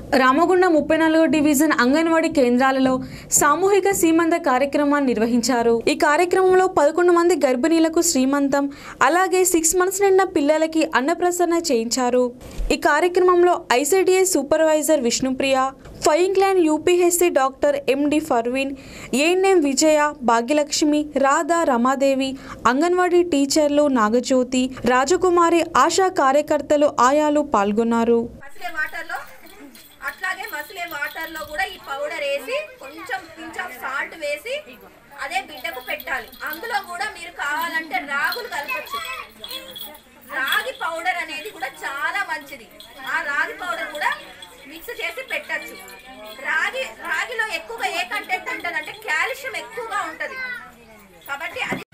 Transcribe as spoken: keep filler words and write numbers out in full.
రామగుండం ముప్పై నాలుగో డివిజన్ అంగన్వాడీ కేంద్రాలలో సామూహిక సీమంత కార్యక్రమాన్ని నిర్వహించారు। ఈ కార్యక్రమంలో పదకొండు మంది గర్భిణీలకు శ్రీమంతం అలాగే సిక్స్ మంత్స్ నిండిన పిల్లలకి అన్నప్రసన్న చేయించారు। ఈ కార్యక్రమంలో ఐసీడీఎస్ సూపర్వైజర్ విష్ణుప్రియ, ఫయింగ్ లైన్ UPHC doctor MD Parveen, ANM Vijaya, Bhagyalakshmi, Radha, Ramadevi, anganwadi టీచర్లు నాగజ్యోతి, రాజకుమారి, ఆశా కార్యకర్తలు, ఆయాలు పాల్గొన్నారు। అట్లాగే మసిలే వాటర్ లో కూడా ఈ పౌడర్ వేసి కొంచెం పించ్ ఆఫ్ సాల్ట్ వేసి అదే బిడ్డకు పెట్టాలి। అందులో కూడా మీరు కావాలంటే రాగులు కలపచ్చు। రాగి పౌడర్ అనేది కూడా చాలా మంచిది। ఆ రాగి పౌడర్ కూడా మిక్స్ చేసి పెట్టచ్చు। రాగి రాగిలో ఎక్కువగా ఏ కంటెంట్ ఉంటుందంటే కాల్షియం ఎక్కువగా ఉంటది కాబట్టి అది